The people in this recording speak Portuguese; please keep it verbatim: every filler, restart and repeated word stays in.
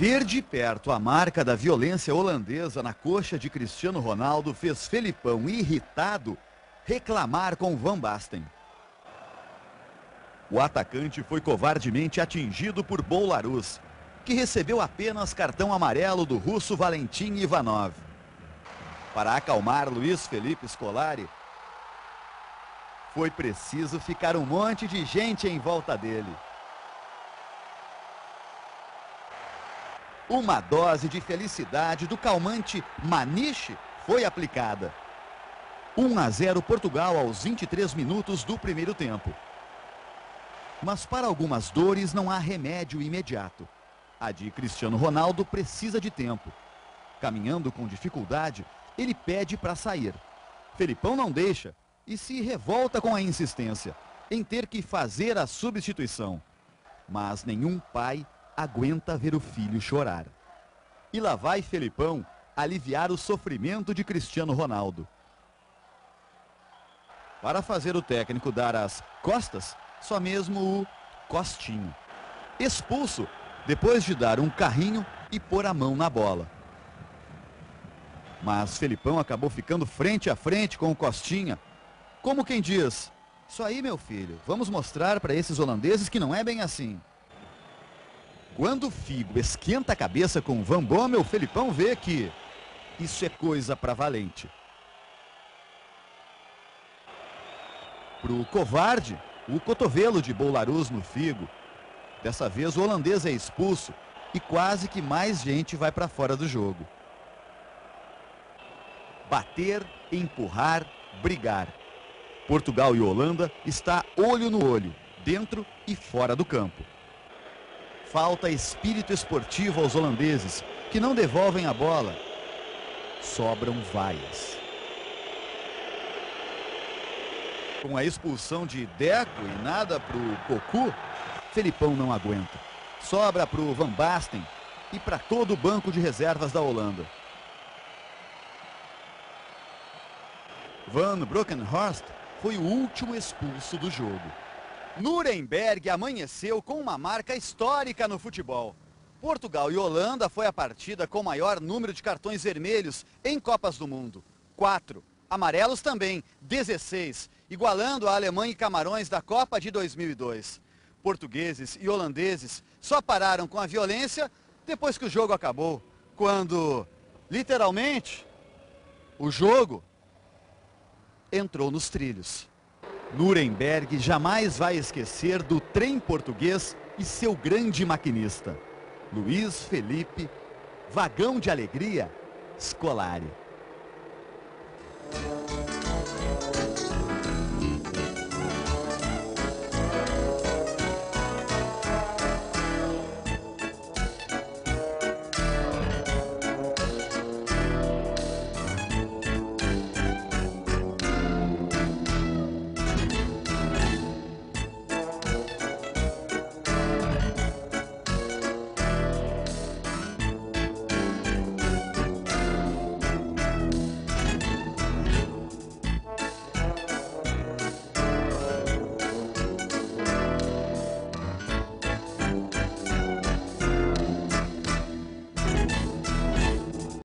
Ver de perto a marca da violência holandesa na coxa de Cristiano Ronaldo fez Felipão, irritado, reclamar com Van Basten. O atacante foi covardemente atingido por Boulahrouz, que recebeu apenas cartão amarelo do russo Valentin Ivanov. Para acalmar Luiz Felipe Scolari, foi preciso ficar um monte de gente em volta dele. Uma dose de felicidade do calmante Maniche foi aplicada. um a zero Portugal aos vinte e três minutos do primeiro tempo. Mas para algumas dores não há remédio imediato. A de Cristiano Ronaldo precisa de tempo. Caminhando com dificuldade, ele pede para sair. Felipão não deixa e se revolta com a insistência em ter que fazer a substituição. Mas nenhum pai aguenta ver o filho chorar. E lá vai Felipão aliviar o sofrimento de Cristiano Ronaldo. Para fazer o técnico dar as costas, só mesmo o Costinho. Expulso depois de dar um carrinho e pôr a mão na bola. Mas Felipão acabou ficando frente a frente com o Costinha. Como quem diz, isso aí, meu filho, vamos mostrar para esses holandeses que não é bem assim. Quando o Figo esquenta a cabeça com o Van Bommel, o Felipão vê que isso é coisa para valente. Pro covarde, o cotovelo de Boulahrouz no Figo. Dessa vez o holandês é expulso e quase que mais gente vai para fora do jogo. Bater, empurrar, brigar. Portugal e Holanda está olho no olho, dentro e fora do campo. Falta espírito esportivo aos holandeses, que não devolvem a bola. Sobram vaias. Com a expulsão de Deco e nada para o Cocu, Felipão não aguenta. Sobra para o Van Basten e para todo o banco de reservas da Holanda. Van Bronckhorst foi o último expulso do jogo. Nuremberg amanheceu com uma marca histórica no futebol. Portugal e Holanda foi a partida com maior número de cartões vermelhos em Copas do Mundo. Quatro. Amarelos também, dezesseis, igualando a Alemanha e Camarões da Copa de dois mil e dois. Portugueses e holandeses só pararam com a violência depois que o jogo acabou, quando, literalmente, o jogo entrou nos trilhos. Nuremberg jamais vai esquecer do trem português e seu grande maquinista, Luiz Felipe, vagão de alegria, Scolari.